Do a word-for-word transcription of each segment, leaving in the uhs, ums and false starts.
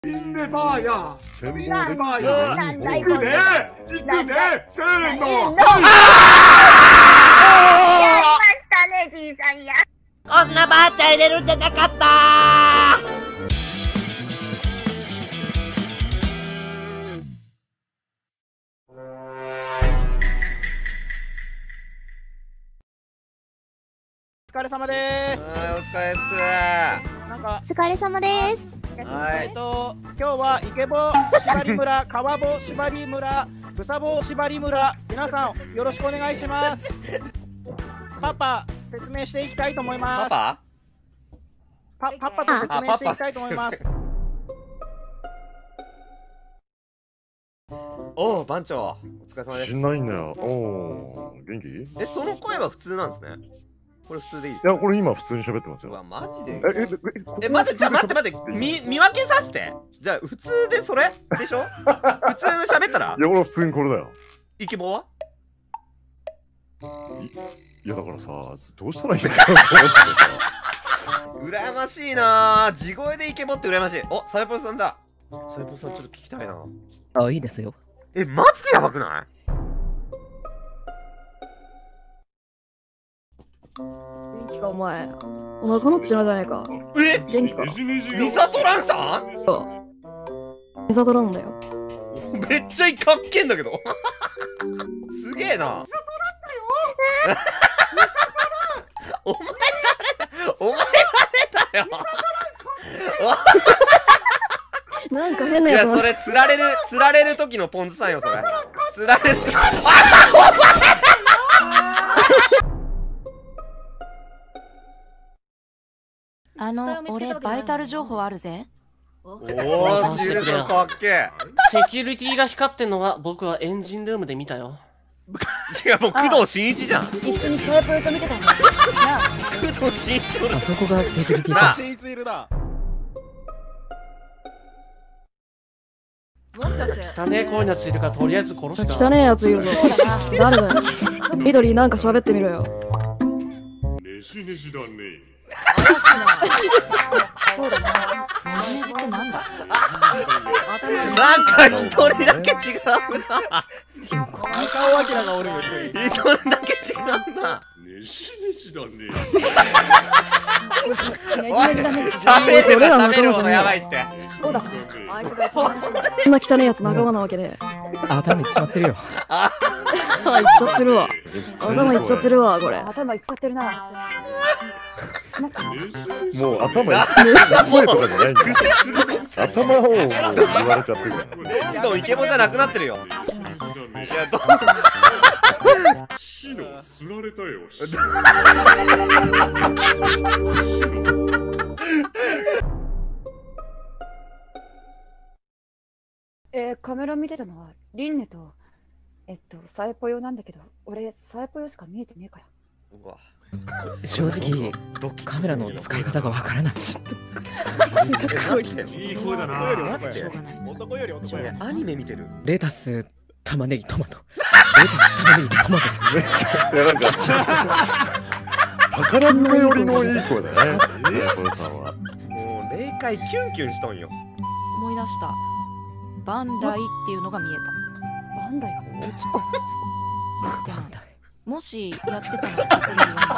みんなばーや。みんなばーや。 行くね。行くね。せーの。 やりましたね、じいさんや。 こんなばあちゃん入れるんじゃなかったー。 お疲れ様です。 はい、お疲れっす。 なんか、 お疲れ様です。 はい。 えっと、今日はイケボ縛り村、川ボ縛り村、ブサボ縛り村、皆さんよろしくお願いします。パパ、説明していきたいと思います。 パパパパと説明していきたいと思います。 おお、番長、お疲れ様です。 しないんだよ。おー、元気？ え、その声は普通なんですね。これ普通でいいですか？ いや、これ今普通に喋ってますよ。 うわ、マジで。 え、え、 え、待って、じゃあ待って待って、み、見分けさせて。じゃあ、普通でそれでしょ？普通の喋ったらいや、俺は普通にこれだよ。 イケボは？ いや、だからさ、どうしたらいいんだろうと思ってさ。羨ましいなぁ。地声でイケボって羨ましい。お、サイポンさんだ。サイポンさんちょっと聞きたいな。 あ、いいですよ。 え、マジでやばくない？ 元気かお前。お腹の血なじゃねえか。 え？ 元気か。 ミサトランさん？ そう。ミサトランだよ。 めっちゃかっけえんだけど。すげえな。ミサトランだよ。お前誰だ？お前誰だよ。 なんか変なやつ。 いや、それ釣られる釣られる時のポンズさんよ、それ。釣られる。 あの、俺バイタル情報あるぜ。 おお、ジルさんかっけえ。 セキュリティが光ってんのは僕はエンジンルームで見たよ。 違う、もう工藤新一じゃん。 一緒にサイプルと見てたんだ。なあ、 工藤新一だ。 あそこがセキュリティか。 新一いるな。 もしかして汚ねえ声のやついるからとりあえず殺した。 汚ねえやついるぞ。誰だよ。緑なんか喋ってみろよ。 ねじねじだね。 そうだな。ねじねじってなんだ？ なんか一人だけ違うな。 中尾明がおるよ。 一人だけ違うな。 ねじねじだね。 喋れば喋るほどやばいって。 そうだ。 あいつが一番そんな汚いやつ仲間なわけで。 頭いっちまってるよ。 あ、 いっちゃってるわ。頭いっちゃってるわ、これ。 頭いっちゃってるな。 もう頭いってる声とかじゃないんだよ。頭をもう言われちゃってるから。 どんどんイケボじゃなくなってるよ。いや、どんシノ、釣られたよ。 えー、カメラ見てたのはリンネとえっとサエポヨなんだけど、俺サエポヨしか見えてねえから。 うわ、 正直カメラの使い方がわからない。 いい声だな。 待って、 男より男より。 アニメ見てる。 レタス、玉ねぎ、トマト。レタス、玉ねぎ、トマト。 めっちゃ、いやなんか、宝塚寄りのいい声だね、サイコロさんは。 もう霊界キュンキュンしとんよ。 思い出した。バンダイっていうのが見えた。 バンダイがえ、ちょっと。バンダイ。もしやってたら言って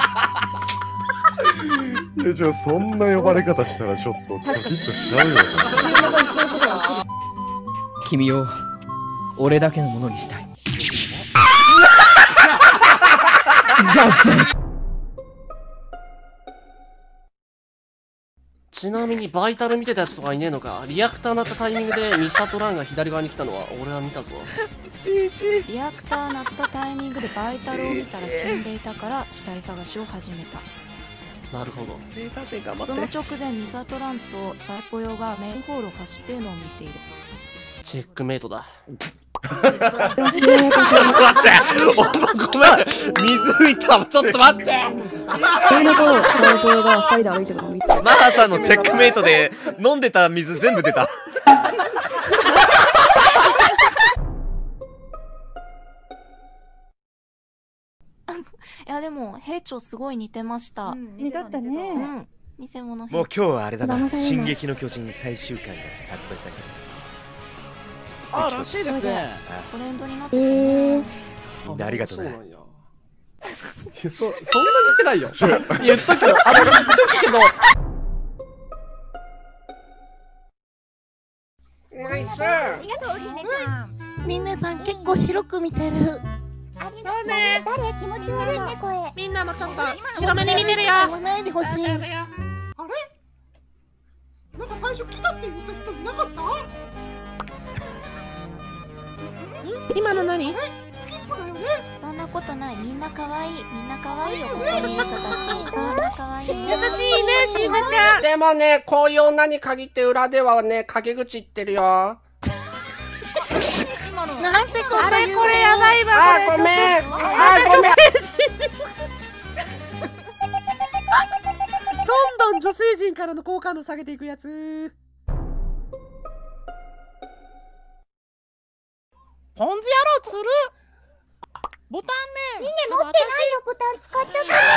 いや、じゃあそんな呼ばれ方したらちょっとドキッとしちゃうよ。 君を俺だけのものにしたい。ちなみにバイタル見てたやつとかいねえのか。リアクター鳴ったタイミングでミサトランが左側に来たのは俺は見たぞ。 リアクター鳴ったタイミングでバイタルを見たら死んでいたから死体探しを始めた。 なるほど。 その直前ミサトランとサイポヨがメインホールを走っているのを見ている。 チェックメイトだ。 ちょっと待って、お前ごめん、水浮いた。ちょっと待って。 それのとサイポヨが二人で歩いてるのを見て。 マハさんのチェックメイトで飲んでた水全部出た。 いやでも兵長すごい似てました。 似とったね。 うん。 偽物もう今日はあれだな、 騙されない進撃の巨人最終回が発売された。 あ、らしいですね。 トレンドになってえたねー、 みんなありがとうな。 そうなんや。いやそそんな似てないよ。言っとくけど、あの言っとくけど。 ナイス。ありがとう、りねちゃん。 りんねさん結構白く見てる。 ありがとうね。誰気持ち悪いね、声。 みんなもちょっと白目に見てるよ。言わないでほしい。 あれ？なんか最初来たって言った人いなかった？ 今の何？ そんなことない。みんな可愛い。みんな可愛いよ。ここにいる人たち。みんな可愛いよ。 優しいね、しんなちゃん。 でもね、こういう女に限って裏ではね、陰口言ってるよ。 なんてこと言うの？あれこれやばいわ。 あ、ごめん。あ、ごめん。 どんどん女性陣からの好感度下げていくやつ。 ポン酢野郎つる。ボタンね。 みんな持ってないよ、ボタン使っちゃ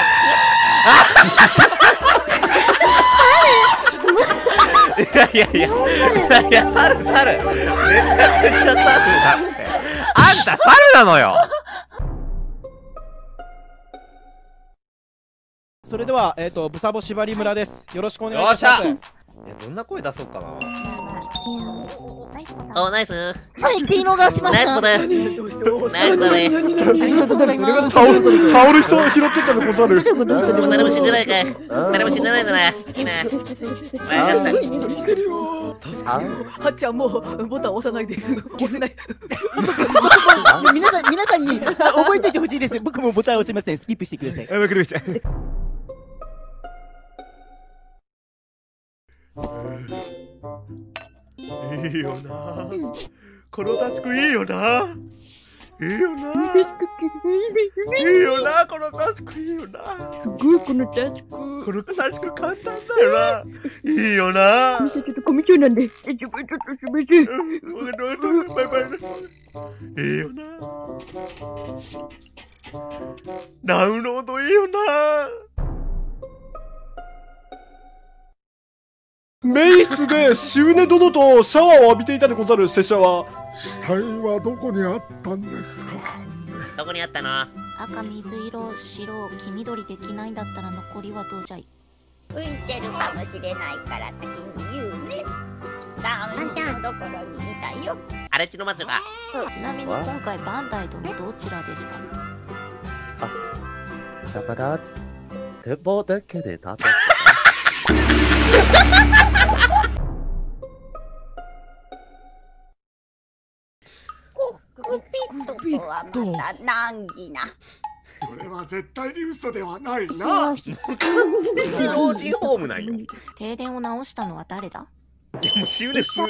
った。 いやいやいや、いや、猿猿めちゃくちゃ猿だって。あんた猿なのよ。 それでは、えっと、ブサボ縛り村です。よろしくお願いします。 よっしゃ。いや、どんな声出そうかな。 お、ナイス。はい、ピーノがしました。ナイスです。ナイスだね。 タオル、タオル人を拾ってたの、小猿。 もう誰も死んでないかい。誰も死んでないんだな。いいな。わかった。 はっちゃんもうボタン押さないで。押せない。 皆さん、皆さんに覚えておいてほしいです。僕もボタン押しません。スキップしてください。 わかりました。いいよな。このタチクいいよな。いいよな。いいよな。このタチクいいよな。 すごいこのタチク。 このタチク簡単だよな。いいよな。 ちょっとコミュ障なんで。ちょっとちょっとすみません。 バイバイ。いいよな。ダウンロードいいよな。 メイ室でシウネ殿とシャワーを浴びていたでござる。拙者は死体はどこにあったんですか？ どこにあったの？ 赤、水色、白、黄緑できないんだったら残りはどうじゃい？ 浮いてるかもしれないから先に言うね。ダウンのところにいたよ。 あれちのまずか。 ちなみに今回バンダイ殿どちらでした？ だから手棒だけで食べてコックピットとはまた難儀な。 それは絶対に嘘ではないな。 完全に老人ホームなんよ。 停電を直したのは誰だ？ でもシウネ普通。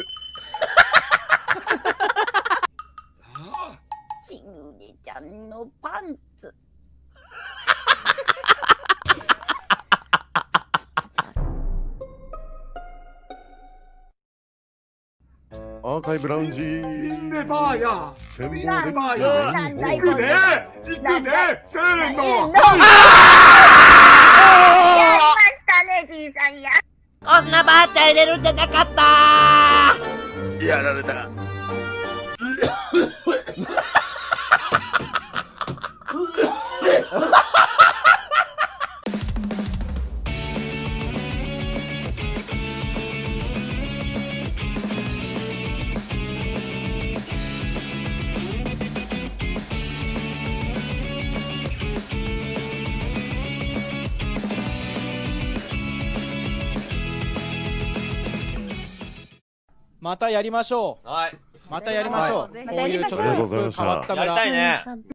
しぐれちゃんのパンツ。 アーカイブラウンジミンネバーや展望ミンネバーデやッキ行くね行くねせーの。 やりましたね、じいさんや。 こんなばあちゃん入れるんじゃなかったー。 やられた。 またやりましょう。 はい。 またやりましょう。 はいこういうちょっと変わった村。 やりたいね。